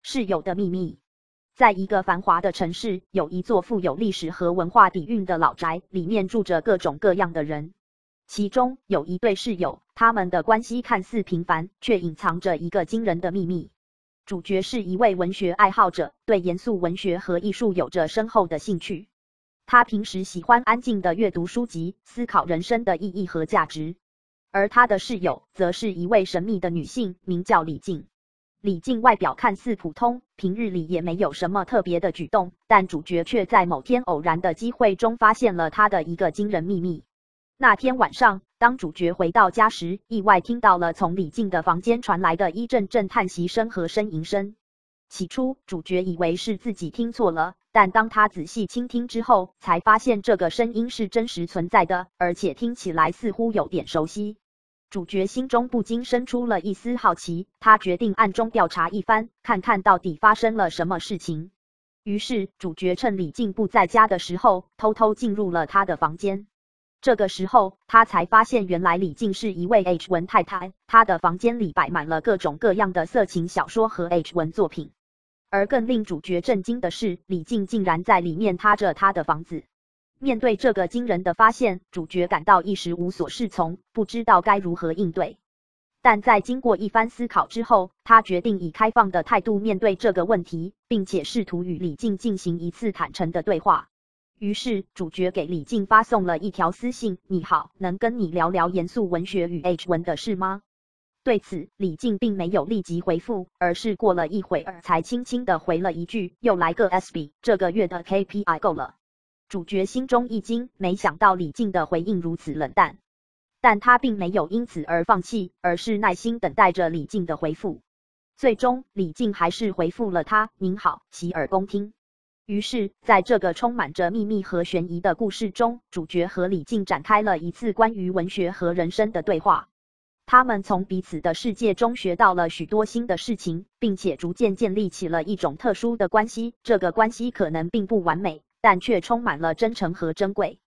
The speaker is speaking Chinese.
室友的秘密。在一个繁华的城市，有一座富有历史和文化底蕴的老宅，里面住着各种各样的人。其中有一对室友，他们的关系看似平凡，却隐藏着一个惊人的秘密。主角是一位文学爱好者，对严肃文学和艺术有着深厚的兴趣。他平时喜欢安静地阅读书籍，思考人生的意义和价值。而他的室友则是一位神秘的女性，名叫李静。李静外表看似普通，平日里也没有什么特别的举动，但主角却在某天偶然的机会中发现了她的一个惊人秘密。那天晚上，当主角回到家时，意外听到了从李静的房间传来的一阵阵叹息声和呻吟声。起初，主角以为是自己听错了，但当他仔细倾听之后，才发现这个声音是真实存在的，而且听起来似乎有点熟悉。主角心中不禁生出了一丝好奇，他决定暗中调查一番，看看到底发生了什么事情。于是，主角趁李静不在家的时候，偷偷进入了她的房间。这个时候，他才发现原来李静是一位 H 文太太，她的房间里摆满了各种各样的色情小说和 H 文作品。而更令主角震惊的是，李静竟然在里面踏着她的房子。面对这个惊人的发现，主角感到一时无所适从，不知道该如何应对。但在经过一番思考之后，他决定以开放的态度面对这个问题，并且试图与李静进行一次坦诚的对话。于是，主角给李静发送了一条私信：“你好，能跟你聊聊严肃文学与 H 文的事吗？”对此，李静并没有立即回复，而是过了一会儿才轻轻地回了一句：“又来个 SB， 这个月的 KPI 够了。”主角心中一惊，没想到李静的回应如此冷淡，但他并没有因此而放弃，而是耐心等待着李静的回复。最终，李静还是回复了他：“您好，洗耳恭听。”于是，在这个充满着秘密和悬疑的故事中，主角和李静展开了一次关于文学和人生的对话。他们从彼此的世界中学到了许多新的事情，并且逐渐建立起了一种特殊的关系。这个关系可能并不完美，但却充满了真诚和珍贵。